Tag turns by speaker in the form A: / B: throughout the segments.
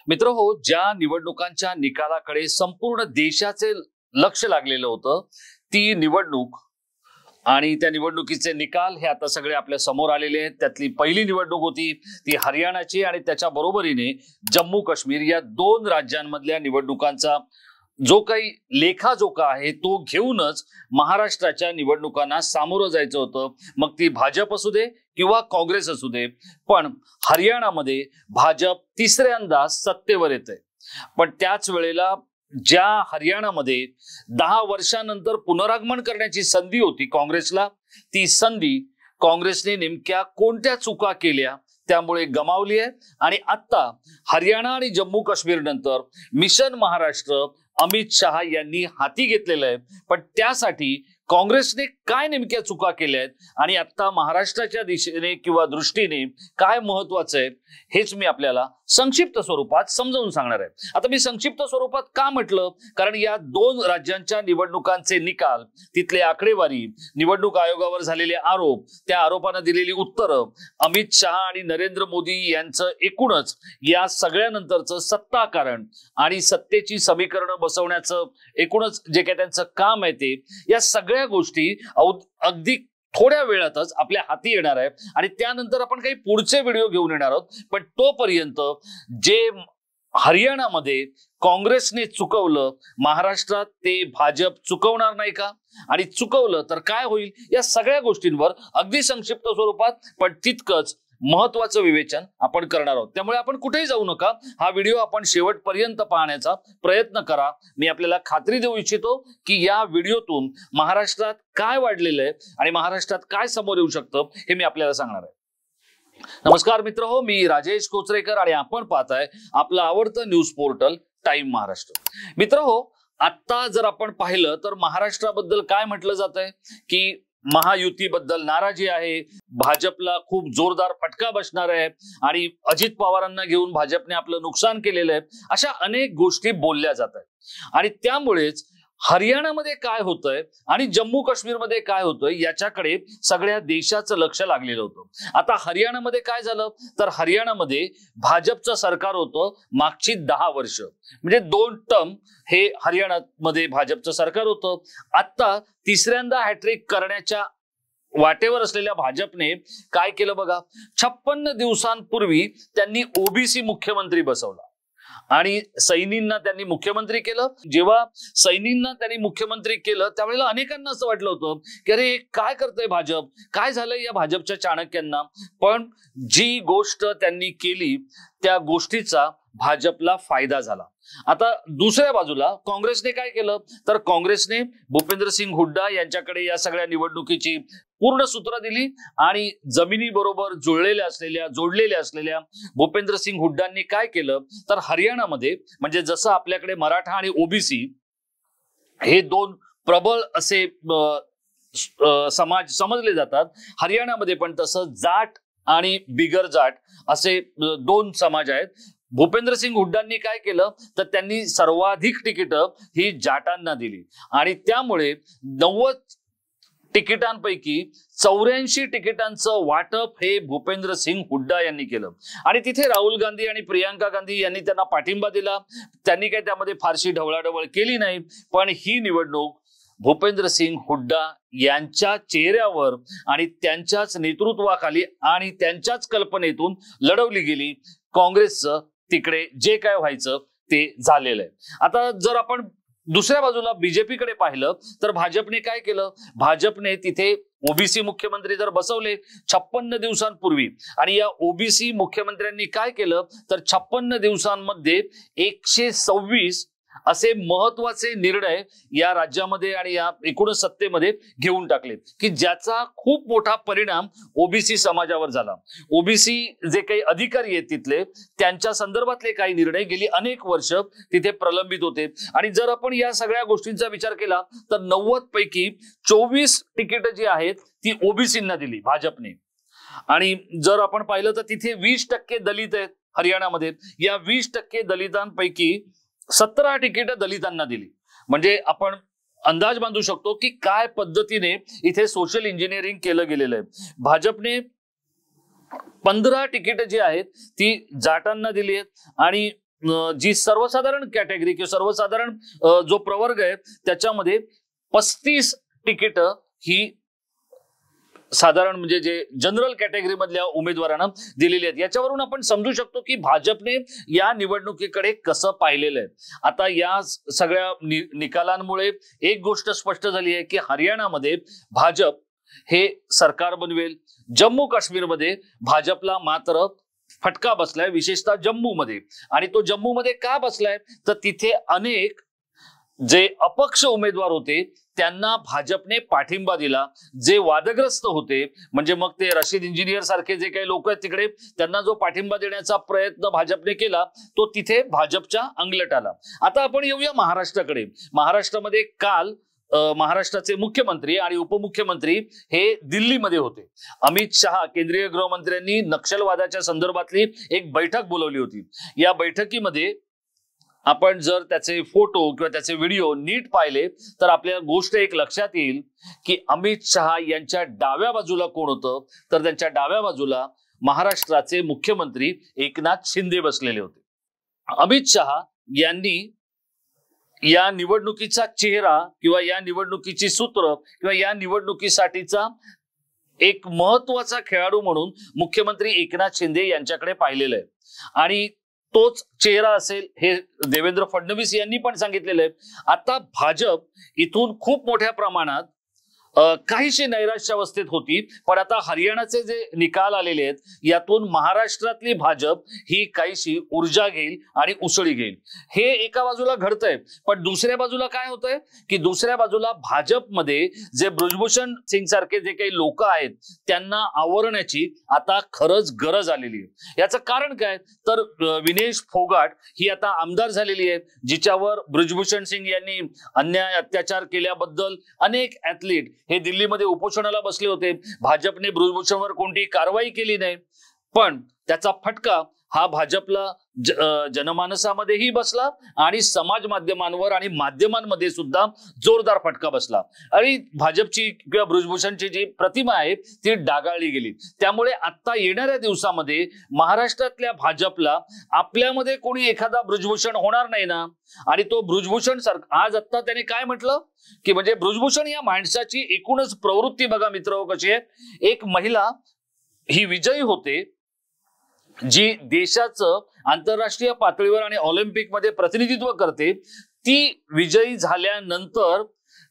A: मित्रहो, ज्या निवडणुकांच्या निकालाकडे संपूर्ण देशाचे लक्ष लागलेलं होतं ती निवडणूक आणि त्या निवडणुकीचे निकाल हे आता सगळे आपल्या समोर आलेले आहेत। त्यातली पहिली निवडणूक होती ती हरियाणाची आणि त्याच्या बरोबरीने जम्मू काश्मीर या दोन राज्यांमधल्या निवडणुकांचा जो काही लेखाजोखा आहे तो घेऊनच महाराष्ट्राच्या निवडणुकांना सामोरं जायचं होतं। मग ती भाजप असू दे किंवा काँग्रेस असू दे, पण हरियाणामध्ये भाजप तिसऱ्यांदा सत्तेवर येते। पण त्याच वेळेला ज्या हरियाणामध्ये 10 वर्षांनंतर पुनरागमन करण्याची संधी होती काँग्रेसला, ती संधी काँग्रेसने नेमक्या कोणत्या चुका केल्या त्यामुळे गमावली आहे। आणि आता हरियाणा आणि जम्मू काश्मीर नंतर मिशन महाराष्ट्र अमित शहा यांनी हाती घेतलेलं आहे। पण त्यासाठी काँग्रेसने काय नेमक्या चुका केल्या आहेत आणि आता महाराष्ट्राच्या दिशेने किंवा दृष्टीने काय महत्त्वाचं आहे हेच मी आपल्याला संक्षिप्त स्वरूपात समजावून सांगणार आहे। आता मी संक्षिप्त स्वरूपात का म्हटलं, कारण या दोन राज्यांच्या निवडणुकांचे निकाल, तिथले आकडेवारी, निवडणूक आयोगावर झालेले आरोप, त्या आरोपांना दिलेली उत्तरं, अमित शहा आणि नरेंद्र मोदी यांचं एकूणच या सगळ्यानंतरचं सत्ता कारण आणि सत्तेची समीकरणं बसवण्याचं एकूणच जे काही त्यांचं काम आहे ते, या सगळ्या गोष्टी अगदी थोड्या वेळातच आपल्या हाती येणार आहे आणि त्यानंतर आपण काही पुढचे व्हिडिओ घेऊन येणार आहोत। पण तोपर्यंत जे हरियाणामध्ये काँग्रेसने चुकवलं, महाराष्ट्रात ते भाजप चुकवणार नाही का, आणि चुकवलं तर काय होईल, या सगळ्या गोष्टींवर अगदी संक्षिप्त स्वरूपात पण तितकंच महत्त्वाचं विवेचन आपण करणार आहोत। त्यामुळे आपण कुठेही जाऊ नका, हा व्हिडिओ आपण शेवटपर्यंत पाहण्याचा प्रयत्न करा। मी आपल्याला खात्री देऊ इच्छितो की या व्हिडिओतून महाराष्ट्रात काय वाढलेलं आहे आणि महाराष्ट्रात काय समोर येऊ शकतं हे मी आपल्याला सांगणार आहे। नमस्कार मित्रहो, मी राजेश कोचरेकर आणि आपण पाहताय आपलं आवडतं न्यूज पोर्टल टाइम महाराष्ट्र। मित्रहो, आता जर आपण पाहिलं तर महाराष्ट्राबद्दल काय म्हटलं जातंय की महायुतीबद्दल नाराजी आहे, भाजपला खूप जोरदार फटका बसणार आहे आणि अजित पवारांना घेऊन भाजपने आपलं नुकसान केलेलं आहे, अशा अनेक गोष्टी बोलल्या जात आहेत। आणि त्यामुळेच हरियाणामध्ये काय होतंय आणि जम्मू काश्मीरमध्ये काय होतंय याच्याकडे सगळ्या देशाचं लक्ष लागलेलं होतं। आता हरियाणामध्ये काय झालं तर हरियाणामध्ये भाजपचं सरकार होतं मागची 10 वर्ष, म्हणजे 2 टर्म हे हरियाणामध्ये भाजपचं सरकार होतं। आता तिसऱ्यांदा हॅट्रिक करण्याच्या वाटेवर असलेल्या भाजपने काय केलं बघा, 56 दिवसांपूर्वी त्यांनी ओबीसी मुख्यमंत्री बसवला आणि सैनींना त्यांनी मुख्यमंत्री केलं। जेव्हा सैनींना त्यांनी मुख्यमंत्री केलं त्यावेळेला अनेकांना असं वाटलं होतं की अरे काय करतंय भाजप, काय झालंय या भाजपच्या चाणक्यांना। पण जी गोष्ट त्यांनी केली त्या गोष्टीचा भाजपला फायदा झाला। आता दुसऱ्या बाजूला काँग्रेसने काय केलं तर काँग्रेसने भूपेंद्र सिंग हुड्डा यांच्याकडे या सगळ्या निवडणुकीची पूर्ण सूत्र दिली आणि जमिनी बरोबर जोडलेल्या असलेल्या भूपेंद्र सिंग हुड्डांनी काय केलं तर हरियाणामध्ये, म्हणजे जसं आपल्याकडे मराठा आणि ओबीसी हे 2 प्रबळ असे समाज समजले जातात, हरियाणामध्ये पण तसं जाट आणि बिगर जाट असे 2 समाज आहेत। भूपेंद्र सिंग हुड्डांनी काय केलं तर त्यांनी सर्वाधिक तिकीटं ही जाटांना दिली आणि त्यामुळे 90 तिकिटांपैकी 84 तिकिटांचं वाटप हे भूपेंद्र सिंग हुड्डा यांनी केलं आणि तिथे राहुल गांधी आणि प्रियांका गांधी यांनी त्यांना पाठिंबा दिला। त्यांनी काही त्यामध्ये फारशी ढवळाढवळ केली नाही, पण ही निवडणूक भूपेंद्र सिंग हुड्डा यांच्या चेहऱ्यावर आणि त्यांच्याच नेतृत्वाखाली आणि त्यांच्याच कल्पनेतून लढवली गेली। काँग्रेसचं तिकडे जे काय व्हायचं ते झालेलं आहे। आता जर आपण दुसऱ्या बाजूला बीजेपीकडे पाहिलं तर भाजपने काय केलं, भाजपने तिथे ओबीसी मुख्यमंत्री जर बसवले 56 दिवसांपूर्वी आणि या ओबीसी मुख्यमंत्र्यांनी काय केलं तर 56 दिवसांमध्ये 126 असे महत्वाचे निर्णय या राज्यामध्ये आणि या एकूण सत्तेमध्ये घेऊन टाकले की ज्याचा खूप मोठा परिणाम ओबीसी समाजावर झाला। ओबीसी जे काही अधिकारी आहेत तिथले, त्यांच्या संदर्भातले काही निर्णय गेली अनेक वर्ष तिथे प्रलंबित होते आणि जर आपण या सगळ्या गोष्टींचा विचार केला तर 90 पैकी 24 तिकीट जी आहेत ती ओबीसींना दिली भाजपने। आणि जर आपण पाहिलं तर तिथे 20% दलित आहेत हरियाणामध्ये, या 20% दलितांपैकी 17 तिकीट दलितांना दिली। म्हणजे आपण अंदाज बांधू शकतो की काय पद्धतीने इथे सोशल इंजिनिअरिंग केलं गेलेलं आहे। भाजपने 15 तिकीट जी आहेत ती जाटांना दिली आहेत आणि जी सर्वसाधारण कॅटेगरी किंवा सर्वसाधारण जो प्रवर्ग आहे त्याच्यामध्ये 35 तिकीटं ही साधारण म्हणजे जे जनरल कॅटेगरी मधल्या उमेदवारांना दिलेली आहेत. याच्यावरून आपण समजू शकतो की भाजपने या निवडणुकीकडे कसं पाहिलेलं आहे. आता या सगळ्या निकालांमुळे एक गोष्ट स्पष्ट झाली आहे की हरियाणामध्ये भाजप हे सरकार बनवेल. जम्मू काश्मीरमध्ये भाजपला मात्र फटका बसलाय, विशेषतः जम्मूमध्ये. आणि तो जम्मूमध्ये का बसलाय तर तिथे अनेक जे अपक्ष उमेदवार होते त्यांना भाजपने पाठिंबा दिला. जे वादग्रस्त होते म्हणजे मग ते रशीद इंजिनियर सारखे जे काही लोक आहेत तिकडे, त्यांना जो पाठिंबा देण्याचा प्रयत्न भाजपने केला तो तिथे भाजपच्या अंगलट आला. आता आपण येऊया महाराष्ट्राकडे. महाराष्ट्रामध्ये काल महाराष्ट्राचे मुख्यमंत्री आणि उपमुख्यमंत्री हे दिल्लीमध्ये होते. अमित शहा केंद्रीय गृहमंत्र्यांनी नक्षलवादाच्या संदर्भातली एक बैठक बोलवली होती. या बैठकीमध्ये आपण जर त्याचे फोटो किंवा त्याचे व्हिडिओ नीट पाहिले तर आपल्याला गोष्ट एक लक्षात येईल की अमित शहा यांच्या डाव्या बाजूला कोण होतं तर त्यांच्या डाव्या बाजूला महाराष्ट्राचे मुख्यमंत्री एकनाथ शिंदे बसलेले होते. अमित शहा यांनी या निवडणुकीचा चेहरा किंवा या निवडणुकीची सूत्र किंवा या निवडणुकीसाठीचा एक महत्वाचा खेळाडू म्हणून मुख्यमंत्री एकनाथ शिंदे यांच्याकडे पाहिलेलं आहे. आणि तोच चेहरा असेल हे देवेंद्र फडणवीस यांनी पण सांगितलेलं आहे. आता भाजप इथून खूप मोठ्या प्रमाणात काहीशी नैराश्यावस्थेत होती, पण आता हरियाणाचे जे निकाल आलेले आहेत यातून महाराष्ट्रातली भाजप ही काहीशी ऊर्जा घेईल आणि उसळी घेईल. हे एका बाजूला घडतंय, पण दुसऱ्या बाजूला काय होतंय की दुसऱ्या बाजूला भाजपमध्ये जे बृजभूषण सिंग सारखे जे काही लोक आहेत त्यांना आवरण्याची आता खरंच गरज आलेली आहे. याचं कारण काय तर विनेश फोगाट ही आता आमदार झालेली आहे, जिच्यावर बृजभूषण सिंग यांनी अन्याय अत्याचार केल्याबद्दल अनेक ऍथलीट हे दिल्लीमध्ये उपोषणाला बसले होते. भाजपने बृजभूषणवर कोणती कारवाई केली नाही, पण त्याचा फटका हा भाजपला जनमानसामध्येही बसला आणि समाज माध्यमांवर आणि माध्यमांमध्ये सुद्धा जोरदार फटका बसला. आणि भाजपची किंवा बृजभूषणची जी प्रतिमा आहे ती डागाळली गेली. त्यामुळे आता येणाऱ्या दिवसामध्ये महाराष्ट्रातल्या भाजपला आपल्यामध्ये कोणी एखादा बृजभूषण होणार नाही ना. आणि तो बृजभूषण आज आता त्याने काय म्हटलं की म्हणजे बृजभूषण या माणसाची एकूणच प्रवृत्ती बघा मित्र कशी आहे. एक महिला ही विजयी होते जी देशाचं आंतरराष्ट्रीय पातळीवर आणि ऑलिम्पिक मध्ये प्रतिनिधित्व करते. ती विजयी झाल्यानंतर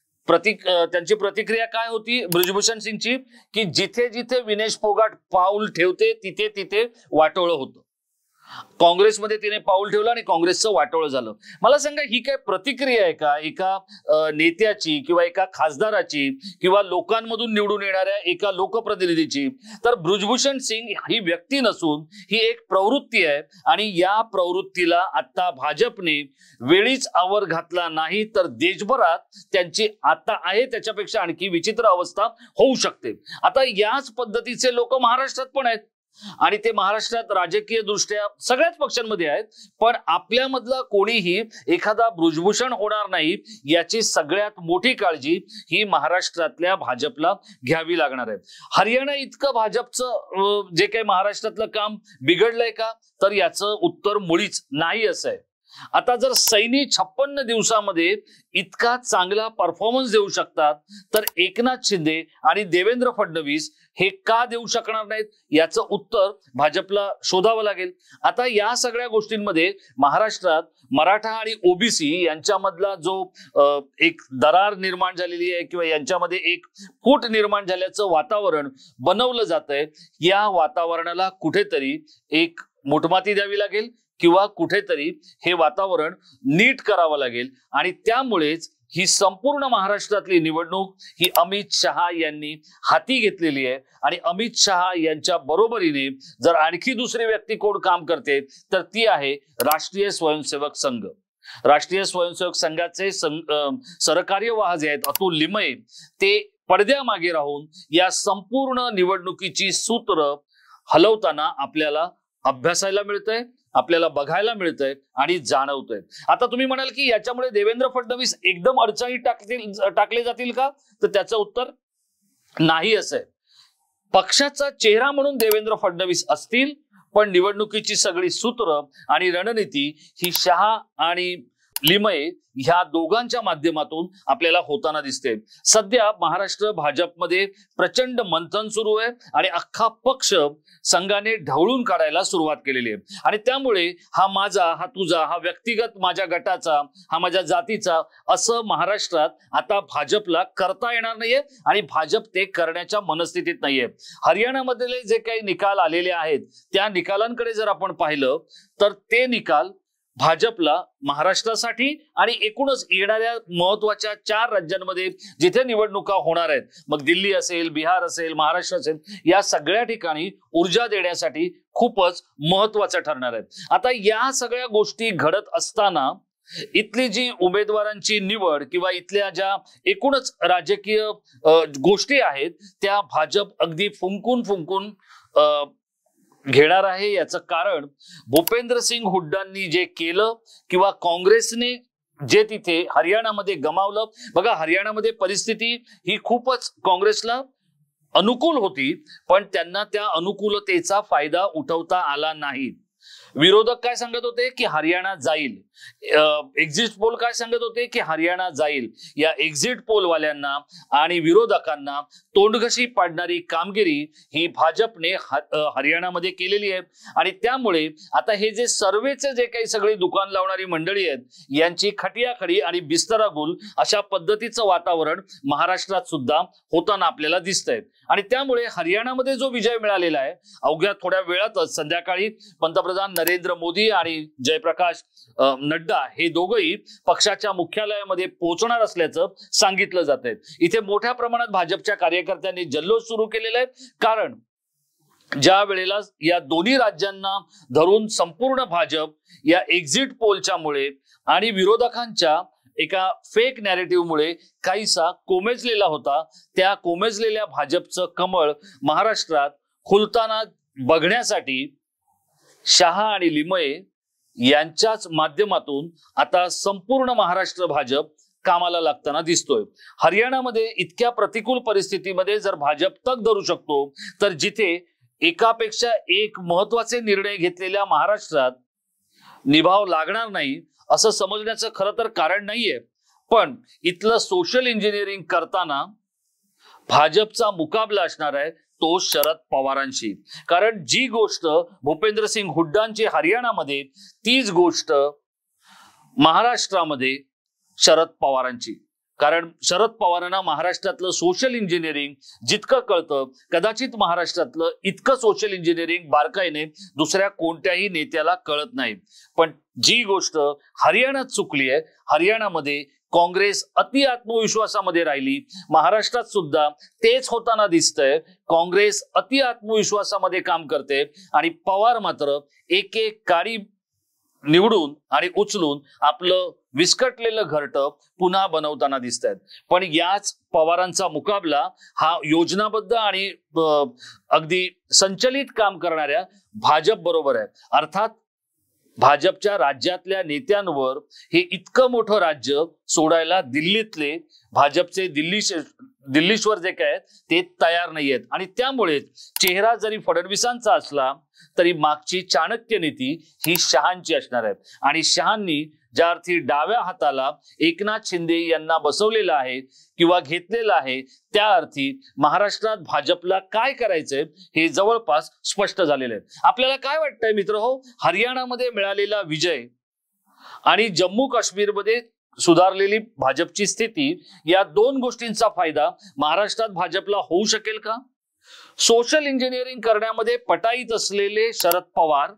A: त्यांची प्रतिक्रिया काय होती बृजभूषण सिंगची की जिथे जिथे विनेश फोगाट पाऊल ठेवते तिथे तिथे वाटोळं होतं. काँग्रेसमध्ये तिने पाऊल ठेवलं आणि काँग्रेसचं वाटोळं झालं. मला सांगा ही काय प्रतिक्रिया आहे का एका नेत्याची किंवा एका खासदाराची किंवा लोकांमधून निवडून येणाऱ्या एका लोकप्रतिनिधीची? तर बृजभूषण सिंग ही व्यक्ती नसून ही एक प्रवृत्ती आहे आणि या प्रवृत्तीला आता भाजपने वेळीच आवर घातला नाही तर देशभरात त्यांची आता आहे त्याच्यापेक्षा आणखी विचित्र अवस्था होऊ शकते. आता याच पद्धतीचे लोक महाराष्ट्रात पण आहेत आणि ते महाराष्ट्रात राजकीय दृष्ट्या सगळ्याच पक्षांमध्ये आहेत, पण आपल्यामधला कोणीही एखादा बृजभूषण होणार नाही याची सगळ्यात मोठी काळजी ही महाराष्ट्रातल्या भाजपला घ्यावी लागणार आहे. हरियाणा इतकं भाजपचं जे काही महाराष्ट्रातलं काम बिघडलंय का तर याचं उत्तर मुळीच नाही असं आहे. आता जर सैनी 56 दिवसामध्ये इतका चांगला परफॉर्मन्स देऊ शकतात तर एकनाथ शिंदे आणि देवेंद्र फडणवीस हे का देऊ शकणार नाहीत याचं उत्तर भाजपला शोधावं लागेल. आता या सगळ्या गोष्टींमध्ये महाराष्ट्रात मराठा आणि ओबीसी यांच्यामधला जो एक दरार निर्माण झालेली आहे किंवा यांच्यामध्ये एक फूट निर्माण झाल्याचं वातावरण बनवलं जातंय, या वातावरणाला कुठेतरी एक मुठमाती द्यावी लागेल किंवा कुठेतरी हे वातावरण नीट करावं लागेल. आणि त्यामुळेच ही संपूर्ण महाराष्ट्रातली निवडणूक ही अमित शहा यांनी हाती घेतलेली आहे. आणि अमित शहा यांच्या बरोबरीने जर आणखी दुसरी व्यक्ती कोण काम करते तर ती आहे राष्ट्रीय स्वयंसेवक संघ. राष्ट्रीय स्वयंसेवक संघाचे सरकार्यवाह जे आहेत अतुल लिमये ते पडद्यामागे राहून या संपूर्ण निवडणुकीची सूत्र हलवताना आपल्याला अभ्यासायला मिळतंय, आपल्याला बघायला मिळतंय आणि जाणवतंय. आता तुम्ही म्हणाल की याच्यामुळे देवेंद्र फडणवीस एकदम अडचणीत टाकले जातील का तर त्याचं उत्तर नाही असं आहे. पक्षाचा चेहरा म्हणून देवेंद्र फडणवीस असतील, पण निवडणुकीची सगळी सूत्र आणि रणनीती ही शहा आणि लिमये ह्या दोघांच्या माध्यमातून आपल्याला होताना दिसते। सध्या महाराष्ट्र भाजपमध्ये प्रचंड मंथन सुरू आहे आणि अख्खा पक्ष संघाने ढवळून काढायला सुरुवात केलेली आहे आणि त्यामुळे हा माझा, हा तुझा, हा व्यक्तिगत माझ्या गटाचा, हा माझ्या जातीचा असं महाराष्ट्रात आता भाजपला करता येणार नाहीये आणि भाजप ते करण्याच्या मनस्थितीत नाहीये। हरियाणामधले जे काही निकाल आलेले आहेत त्या निकालांकडे जर आपण पाहिलं तर ते निकाल भाजपला महाराष्ट्रासाठी आणि एकूणच येणाऱ्या महत्वाच्या 4 राज्यांमध्ये जिथे निवडणुका होणार आहेत, मग दिल्ली असेल, बिहार असेल, महाराष्ट्र असेल, या सगळ्या ठिकाणी ऊर्जा देण्यासाठी खूपच महत्वाचं ठरणार आहे। आता या सगळ्या गोष्टी घडत असताना इथली जी उमेदवारांची निवड किंवा इथल्या ज्या एकूणच राजकीय गोष्टी आहेत त्या भाजप अगदी फुंकून घेणार आहे। याचं कारण भूपेंद्र सिंग हुड्डांनी जे केलं किंवा काँग्रेसने जे तिथे हरियाणामध्ये गमावलं। बघा, हरियाणामध्ये परिस्थिती ही खूपच काँग्रेसला अनुकूल होती, पण त्यांना त्या अनुकूलतेचा फायदा उठवता आला नाही। विरोधक काय सांगत होते की हरियाणा जाईल, एक्झिट पोल काय सांगत होते की हरियाणा जाईल। या एक्झिट पोल वाल्यांना आणि विरोधकांना तोंडघशी पाडणारी कामगिरी ही भाजपने हरियाणामध्ये केलेली आहे आणि त्यामुळे आता हे जे सर्वेचे जे काही सगळी दुकान लावणारी मंडळी आहेत यांची खटियाखडी आणि बिस्तरागुल अशा पद्धतीचं वातावरण महाराष्ट्रात सुद्धा होताना आपल्याला दिसतंय आणि त्यामुळे हरियाणामध्ये जो विजय मिळालेला आहे अवघ्या थोड्या वेळातच संध्याकाळी पंतप्रधान नरेंद्र मोदी आणि जयप्रकाश नड्डा हे दोघंही पक्षाच्या मुख्यालयामध्ये पोहोचणार असल्याचं सांगितलं जातंय। इथे मोठ्या प्रमाणात भाजपच्या कार्यकर्त्यांनी जल्लोष सुरू केलेला आहे, कारण ज्या वेळेला या दोन्ही राज्यांना धरून संपूर्ण भाजप या एक्झिट पोलच्या मुळे आणि विरोधकांच्या एका फेक नॅरेटिव्हमुळे काहीसा कोमेजलेला होता, त्या कोमेजलेल्या भाजपचं कमळ महाराष्ट्रात खुलताना बघण्यासाठी शहा आणि लिमये यांच्याच माध्यमातून आता संपूर्ण महाराष्ट्र भाजप कामाला लागताना दिसतोय। हरियाणामध्ये इतक्या प्रतिकूल परिस्थितीमध्ये जर भाजप तग धरू शकतो तर जिथे एकापेक्षा एक महत्वाचे निर्णय घेतलेल्या महाराष्ट्रात निभाव लागणार नाही असं समजण्याचं खरं तर कारण नाहीये, पण इथलं सोशल इंजिनिअरिंग करताना भाजपचा मुकाबला असणार आहे तो शरद पवारांशी। कारण जी गोष्ट भूपेंद्र सिंग हुड्डांची हरियाणामध्ये, तीच गोष्ट महाराष्ट्रामध्ये शरद पवारांची। कारण शरद पवारांना महाराष्ट्रातलं सोशल इंजिनिअरिंग जितकं कळतं, कदाचित महाराष्ट्रातलं इतकं सोशल इंजिनिअरिंग बारकाईने दुसऱ्या कोणत्याही नेत्याला कळत नाही। पण जी गोष्ट हरियाणात चुकली आहे, हरियाणामध्ये काँग्रेस अति आत्मविश्वासामध्ये राहिली, महाराष्ट्रात सुद्धा तेच होताना दिसतंय। काँग्रेस अति आत्मविश्वासामध्ये काम करते आणि पवार मात्र एक एक काडी निवडून आणि उचलून आपलं विस्कटलेलं घरटं पुन्हा बनवताना दिसत आहेत। पण याच पवारांचा मुकाबला हा योजनाबद्ध आणि अगदी संचलित काम करणाऱ्या भाजप बरोबर आहे। अर्थात भाजपच्या राज्यातल्या नेत्यांवर हे इतकं मोठं राज्य सोडायला दिल्लीतले भाजपचे दिल्लीश्वर जे काय ते तयार नाहीयेत आणि त्यामुळे चेहरा जरी फडणवीसांचा असला तरी मागची चाणक्य नीती ही शहांची असणार आहे आणि शहांनी ज्या अर्थी डाव्या हाताला एकनाथ शिंदे यांना बसवलेला आहे किंवा घेतलेला आहे, त्या अर्थी महाराष्ट्रात भाजपला काय करायचंय हे जवळपास स्पष्ट झालेलं आहे। आपल्याला काय वाटतंय मित्रहो, हरियाणामध्ये मिळालेला विजय आणि जम्मू काश्मीरमध्ये सुधारलेली भाजपची स्थिती, या दोन गोष्टींचा फायदा महाराष्ट्रात भाजपला होऊ शकेल का? सोशल इंजिनिअरिंग करण्यामध्ये पटाईत असलेले शरद पवार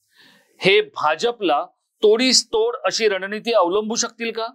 A: हे भाजपला तोडीस तोड अशी रणनीती अवलंबू शकतील का?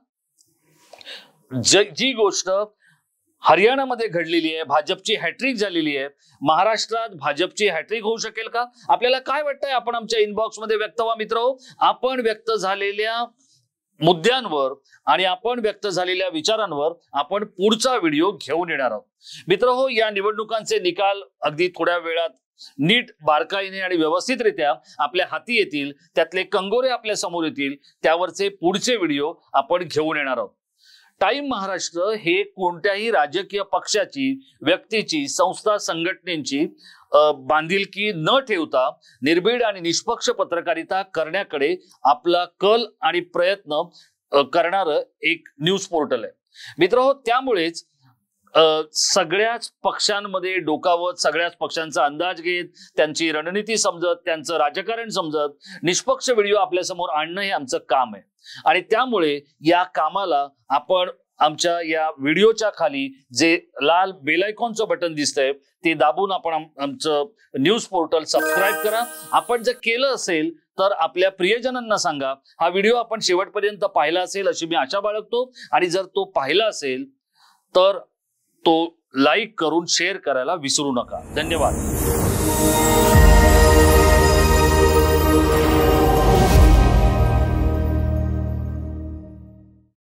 A: जी गोष्ट हरियाणामध्ये घडलेली आहे, भाजपची हॅट्रिक झालेली आहे, महाराष्ट्रात भाजपची हॅट्रिक होऊ शकेल का? आपल्याला काय वाटतंय? आपण आमच्या इनबॉक्स मध्ये व्यक्त व्हा मित्रहो। आपण व्यक्त झालेल्या मुद्द्यांवर आणि आपण व्यक्त झालेल्या विचारांवर आपण पुढचा व्हिडिओ घेऊन येणार आहोत मित्रहो। या निवडणुकांचे निकाल अगदी थोड्या वेळात नीट बारकाईने आणि व्यवस्थितरित्या आपल्या हाती येतील, त्यातले कंगोरे आपल्या समोर येतील, त्यावरचे पुढचे व्हिडिओ आपण घेऊन येणार आहोत। टाइम महाराष्ट्र हे कोणत्याही राजकीय पक्षाची, व्यक्तीची, संस्था, संघटनेची बांधिलकी न ठेवता निर्भीड आणि निष्पक्ष पत्रकारिता करण्याकडे आपला कल आणि प्रयत्न करणारं एक न्यूज पोर्टल आहे मित्रांनो. त्यामुळेच सगळ्याच पक्षांमध्ये डोकावत, सगळ्याच पक्षांचा अंदाज घेत, त्यांची रणनीती समजत, त्यांचं राजकारण समजत निष्पक्ष व्हिडिओ आपल्या समोर आणणं हे आमचं काम आहे. आणि त्यामुळे या कामाला आपण आमच्या या व्हिडिओच्या खाली जे लाल बेल आयकॉनचं बटन दिसतंय ते दाबून आपण आमचं न्यूज पोर्टल सबस्क्राईब करा. आपण जर केलं असेल तर आपल्या प्रियजनांना सांगा. हा व्हिडिओ आपण शेवटपर्यंत पाहिला असेल अशी मी आशा बाळगतो. आणि जर तो पाहिला असेल तर तो लाईक करून शेअर करायला विसरू नका. धन्यवाद.